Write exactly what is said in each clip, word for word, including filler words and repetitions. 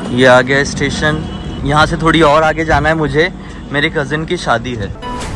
ये आ गया स्टेशन। यहाँ से थोड़ी और आगे जाना है मुझे, मेरे कज़िन की शादी है।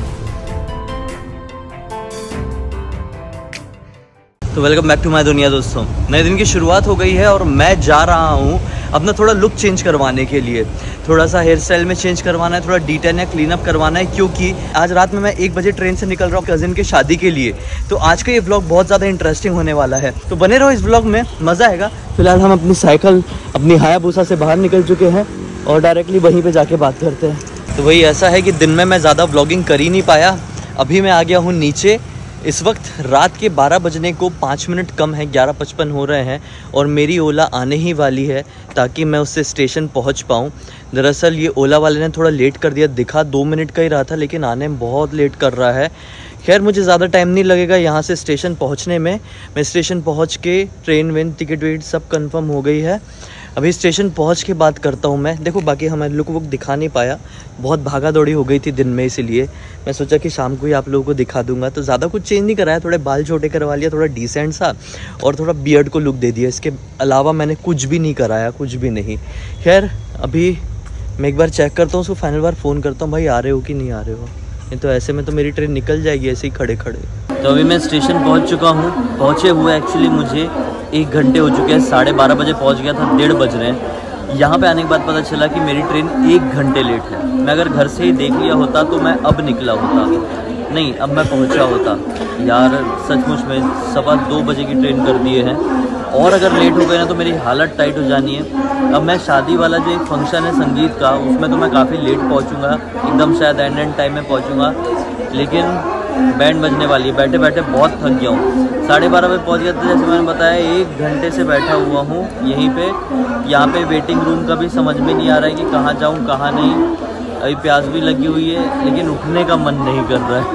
तो वेलकम बैक टू माय दुनिया दोस्तों। नए दिन की शुरुआत हो गई है और मैं जा रहा हूँ अपना थोड़ा लुक चेंज करवाने के लिए। थोड़ा सा हेयर स्टाइल में चेंज करवाना है, थोड़ा डिटेन या क्लीन अप करवाना है, क्योंकि आज रात में मैं एक बजे ट्रेन से निकल रहा हूँ कज़िन की शादी के लिए। तो आज का ये व्लॉग बहुत ज़्यादा इंटरेस्टिंग होने वाला है, तो बने रहो इस व्लॉग में, मज़ा आएगा। फिलहाल हम अपनी साइकिल अपनी हायाबुसा से बाहर निकल चुके हैं और डायरेक्टली वहीं पर जाके बात करते हैं। तो वही ऐसा है कि दिन में मैं ज़्यादा व्लॉगिंग कर ही नहीं पाया। अभी मैं आ गया हूँ नीचे। इस वक्त रात के बारह बजने को पाँच मिनट कम है, ग्यारह पचपन हो रहे हैं और मेरी ओला आने ही वाली है ताकि मैं उससे स्टेशन पहुंच पाऊं। दरअसल ये ओला वाले ने थोड़ा लेट कर दिया, दिखा दो मिनट का ही रहा था लेकिन आने में बहुत लेट कर रहा है। खैर मुझे ज़्यादा टाइम नहीं लगेगा यहाँ से स्टेशन पहुँचने में। मैं स्टेशन पहुँच के ट्रेन वेन टिकट वेट सब कन्फर्म हो गई है। अभी स्टेशन पहुंच के बात करता हूं मैं। देखो बाकी हमें लुक वुक दिखा नहीं पाया, बहुत भागा दौड़ी हो गई थी दिन में, इसीलिए मैं सोचा कि शाम को ही आप लोगों को दिखा दूंगा। तो ज़्यादा कुछ चेंज नहीं कराया, थोड़े बाल छोटे करवा लिया, थोड़ा डिसेंट सा, और थोड़ा बियर्ड को लुक दे दिया। इसके अलावा मैंने कुछ भी नहीं कराया, कुछ भी नहीं। खैर अभी मैं एक बार चेक करता हूँ, उसको फाइनल बार फ़ोन करता हूँ, भाई आ रहे हो कि नहीं आ रहे हो। नहीं तो ऐसे में तो मेरी ट्रेन निकल जाएगी ऐसे ही खड़े खड़े। तो अभी मैं स्टेशन पहुँच चुका हूँ। पहुँचे हुए एक्चुअली मुझे एक घंटे हो चुके हैं, साढ़े बारह बजे पहुँच गया था, डेढ़ बज रहे हैं। यहाँ पे आने के बाद पता चला कि मेरी ट्रेन एक घंटे लेट है। मैं अगर घर से ही देख लिया होता तो मैं अब निकला होता, नहीं अब मैं पहुँचा होता। यार सचमुच में सवा दो बजे की ट्रेन कर दिए हैं और अगर लेट हो गए ना तो मेरी हालत टाइट हो जानी है। अब मैं शादी वाला जो एक फंक्शन है संगीत का, उसमें तो मैं काफ़ी लेट पहुँचूँगा, एकदम शायद एंड एंड टाइम में पहुँचूँगा, लेकिन बैंड बजने वाली है। बैठे बैठे बहुत थक गया हूँ। साढ़े बारह बजे पहुँच गया था, जैसे मैंने बताया एक घंटे से बैठा हुआ हूँ यहीं पे। यहाँ पे वेटिंग रूम का भी समझ में नहीं आ रहा है कि कहाँ जाऊँ कहाँ नहीं। अभी प्यास भी लगी हुई है लेकिन उठने का मन नहीं कर रहा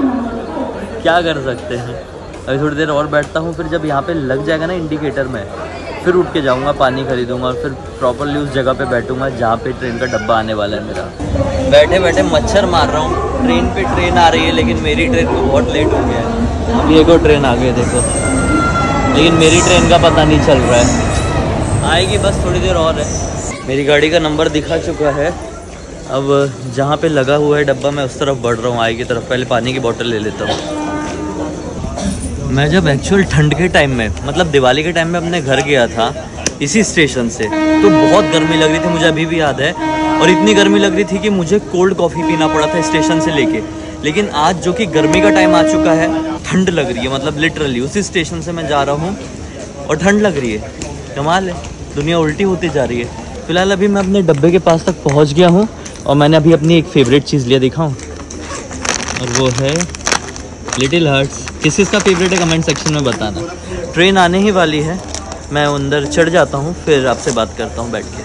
है, क्या कर सकते हैं। अभी थोड़ी देर और बैठता हूँ, फिर जब यहाँ पे लग जाएगा ना इंडिकेटर में, फिर उठ के जाऊँगा, पानी खरीदूँगा और फिर प्रॉपरली उस जगह पे बैठूँगा जहाँ पे ट्रेन का डब्बा आने वाला है मेरा। बैठे बैठे मच्छर मार रहा हूँ। ट्रेन पे ट्रेन आ रही है लेकिन मेरी ट्रेन को बहुत लेट हो गया है। अभी एक और ट्रेन आ गई देखो, लेकिन मेरी ट्रेन का पता नहीं चल रहा है। आएगी बस थोड़ी देर और है। मेरी गाड़ी का नंबर दिखा चुका है। अब जहाँ पे लगा हुआ है डब्बा मैं उस तरफ बढ़ रहा हूँ, आई की तरफ। पहले पानी की बोतल ले लेता हूँ। मैं जब एक्चुअल ठंड के टाइम में, मतलब दिवाली के टाइम में अपने घर गया था इसी स्टेशन से, तो बहुत गर्मी लग रही थी, मुझे अभी भी याद है। और इतनी गर्मी लग रही थी कि मुझे कोल्ड कॉफ़ी पीना पड़ा था स्टेशन से लेके। लेकिन आज जो कि गर्मी का टाइम आ चुका है, ठंड लग रही है, मतलब लिटरली उसी स्टेशन से मैं जा रहा हूँ और ठंड लग रही है। कमाल है, दुनिया उल्टी होती जा रही है। फिलहाल अभी मैं अपने डब्बे के पास तक पहुँच गया हूँ और मैंने अभी अपनी एक फेवरेट चीज़ लिया, दिखाऊँ, और वो है लिटिल हार्ट्स। किस किस का फेवरेट है कमेंट सेक्शन में बताना। ट्रेन आने ही वाली है, मैं अंदर चढ़ जाता हूँ, फिर आपसे बात करता हूँ बैठ के।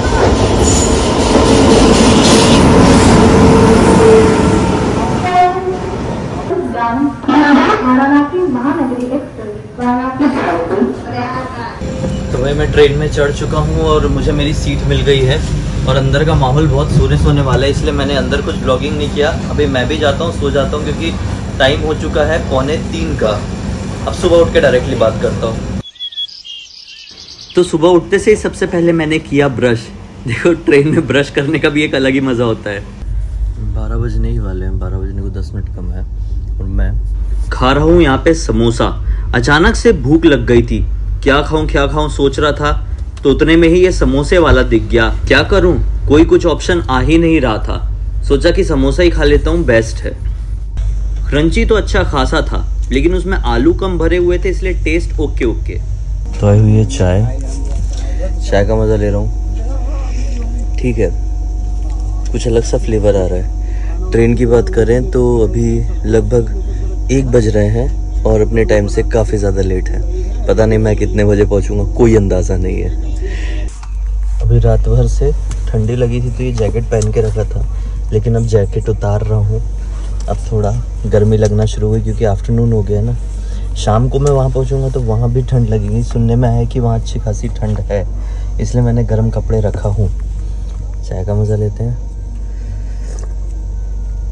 तो भाई मैं ट्रेन में चढ़ चुका हूँ और मुझे मेरी सीट मिल गई है और अंदर का माहौल बहुत सोने सोने वाला है, इसलिए मैंने अंदर कुछ ब्लॉगिंग नहीं किया। अभी मैं भी जाता हूँ, सो जाता हूँ, क्योंकि टाइम हो चुका है पौने तीन का। अब सुबह उठ के डायरेक्टली बात करता हूँ। तो सुबह उठते से ही सबसे पहले मैंने किया ब्रश। देखो ट्रेन में ब्रश करने का भी एक अलग ही मज़ा होता है। बारह बजने ही वाले हैं, बारह बजने को दस मिनट कम है और मैं खा रहा हूँ यहाँ पे समोसा। अचानक से भूख लग गई थी, क्या खाऊं क्या खाऊं सोच रहा था, तो उतने में ही ये समोसे वाला दिख गया। क्या करूं, कोई कुछ ऑप्शन आ ही नहीं रहा था। सोचा कि समोसा ही खा लेता हूँ, बेस्ट है। क्रंची तो अच्छा खासा था लेकिन उसमें आलू कम भरे हुए थे, इसलिए टेस्ट ओके ओके। तो आई हुई है चाय, चाय का मज़ा ले रहा हूँ, ठीक है, कुछ अलग सा फ्लेवर आ रहा है। ट्रेन की बात करें तो अभी लगभग एक बज रहे हैं और अपने टाइम से काफ़ी ज़्यादा लेट है। पता नहीं मैं कितने बजे पहुँचूँगा, कोई अंदाज़ा नहीं है। अभी रात भर से ठंडी लगी थी तो ये जैकेट पहन के रखा था, लेकिन अब जैकेट उतार रहा हूँ। अब थोड़ा गर्मी लगना शुरू हुई क्योंकि आफ्टरनून हो गया ना। शाम को मैं वहाँ पहुँचूँगा तो वहाँ भी ठंड लगेगी। सुनने में आया कि वहाँ अच्छी खासी ठंड है, इसलिए मैंने गर्म कपड़े रखा हूँ। चाय का मज़ा लेते हैं।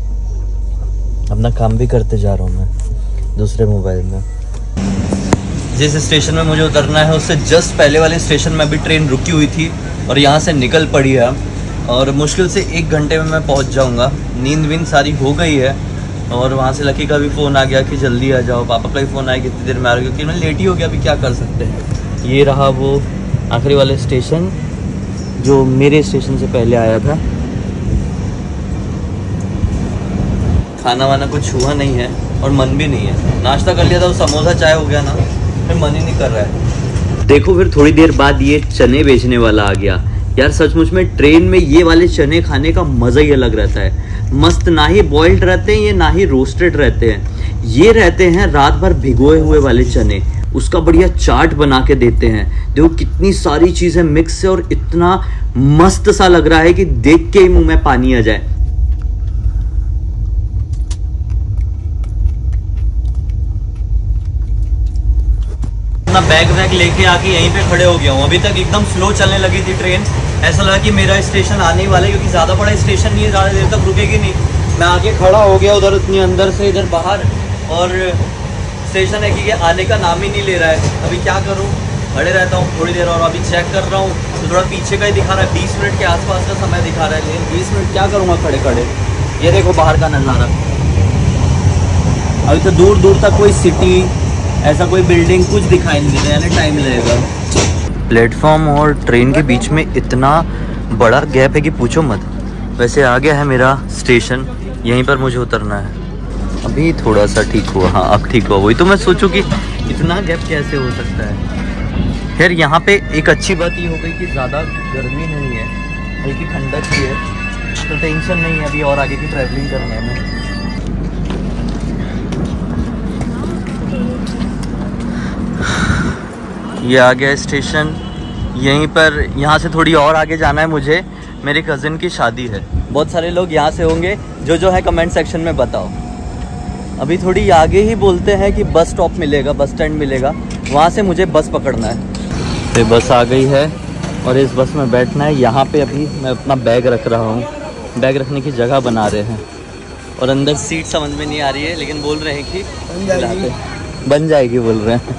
अपना काम भी करते जा रहा हूँ मैं दूसरे मोबाइल में। जिस स्टेशन में मुझे उतरना है उससे जस्ट पहले वाले स्टेशन में अभी ट्रेन रुकी हुई थी और यहाँ से निकल पड़ी है और मुश्किल से एक घंटे में मैं पहुँच जाऊँगा। नींद वींद सारी हो गई है और वहाँ से लकी का भी फ़ोन आ गया कि जल्दी आ जाओ, पापा का भी फ़ोन आया कितनी देर में आ रहा, क्योंकि मैं लेट ही हो गया, अभी क्या कर सकते हैं। ये रहा वो आखिरी वाला स्टेशन जो मेरे स्टेशन से पहले आया था। खाना वाना कुछ हुआ नहीं है और मन भी नहीं है। नाश्ता कर लिया था, वो समोसा चाय हो गया ना, फिर मन ही नहीं कर रहा है। देखो फिर थोड़ी देर बाद ये चने बेचने वाला आ गया। यार सचमुच में ट्रेन में ये वाले चने खाने का मज़ा ही अलग रहता है। मस्त, ना ही बॉइल्ड रहते हैं ये, ना ही रोस्टेड रहते हैं। ये रहते हैं रात भर भिगोए हुए वाले चने, उसका बढ़िया चाट बना के देते हैं। देखो कितनी सारी चीज़ें मिक्स है और इतना मस्त सा लग रहा है कि देख के ही मुंह में पानी आ जाए। अपना बैग वैग लेके आके यहीं पे खड़े हो गया हूँ। अभी तक एकदम स्लो चलने लगी थी ट्रेन, ऐसा लगा कि मेरा स्टेशन आने ही वाला है, क्योंकि ज़्यादा बड़ा स्टेशन नहीं है, ज़्यादा देर तक रुकेगी नहीं। मैं आके खड़ा हो गया उधर, इतनी अंदर से इधर बाहर, और स्टेशन है कि आने का नाम ही नहीं ले रहा है। अभी क्या करूँ, खड़े रहता हूँ थोड़ी देर और। अभी चेक कर रहा हूँ तो थोड़ा पीछे का ही दिखा रहा है, बीस मिनट के आसपास का समय दिखा रहा है, लेकिन बीस मिनट क्या करूँगा खड़े खड़े। ये देखो बाहर का नज़ारा, अभी तो दूर दूर तक कोई सिटी, ऐसा कोई बिल्डिंग कुछ दिखाई नहीं दे रहा, यानी टाइम लगेगा। प्लेटफॉर्म और ट्रेन के बीच में इतना बड़ा गैप है कि पूछो मत। वैसे आ गया है मेरा स्टेशन, यहीं पर मुझे उतरना है। अभी थोड़ा सा ठीक हुआ, हाँ अब ठीक हुआ। वही तो मैं सोचूं कि इतना गैप कैसे हो सकता है। खैर यहाँ पे एक अच्छी बात ये हो गई कि ज़्यादा गर्मी नहीं है, हल्की ठंडक ही है, तो टेंशन नहीं है अभी और आगे की ट्रैवलिंग करने में। ये आ गया स्टेशन, यहीं पर, यहाँ से थोड़ी और आगे जाना है मुझे, मेरे कज़न की शादी है। बहुत सारे लोग यहाँ से होंगे, जो जो है कमेंट सेक्शन में बताओ। अभी थोड़ी आगे ही बोलते हैं कि बस स्टॉप मिलेगा, बस स्टैंड मिलेगा, वहाँ से मुझे बस पकड़ना है। तो बस आ गई है और इस बस में बैठना है। यहाँ पे अभी मैं अपना बैग रख रहा हूँ, बैग रखने की जगह बना रहे हैं और अंदर सीट समझ में नहीं आ रही है, लेकिन बोल रहे हैं कि बन जाएगी, बन जाएगी बोल रहे हैं।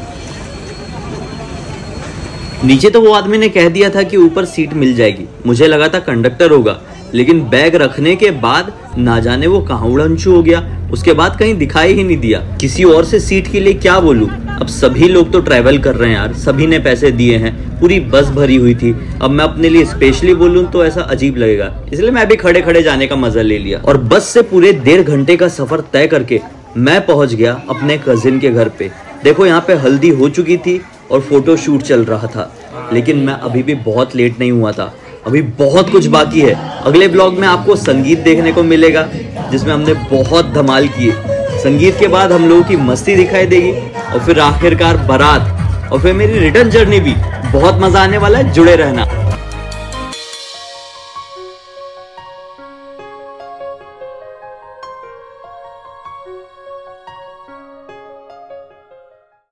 नीचे तो वो आदमी ने कह दिया था कि ऊपर सीट मिल जाएगी, मुझे लगा था कंडक्टर होगा, लेकिन बैग रखने के बाद ना जाने वो कहाँ उड़नछू हो गया। उसके बाद कहीं दिखाई ही नहीं दिया। किसी और से सीट के लिए क्या बोलूं। अब सभी लोग तो ट्रैवल कर रहे हैं यार, सभी ने पैसे दिए हैं, पूरी बस भरी हुई थी। अब मैं अपने लिए स्पेशली बोलूं तो ऐसा अजीब लगेगा, इसलिए मैं भी खड़े खड़े जाने का मजा ले लिया। और बस से पूरे डेढ़ घंटे का सफर तय करके मैं पहुंच गया अपने कजिन के घर पे। देखो यहाँ पे हल्दी हो चुकी थी और फोटो शूट चल रहा था, लेकिन मैं अभी भी बहुत लेट नहीं हुआ था। अभी बहुत कुछ बाकी है। अगले ब्लॉग में आपको संगीत देखने को मिलेगा, जिसमें हमने बहुत धमाल किए। संगीत के बाद हम लोगों की मस्ती दिखाई देगी और फिर आखिरकार बारात, और फिर मेरी रिटर्न जर्नी भी। बहुत मजा आने वाला है, जुड़े रहना।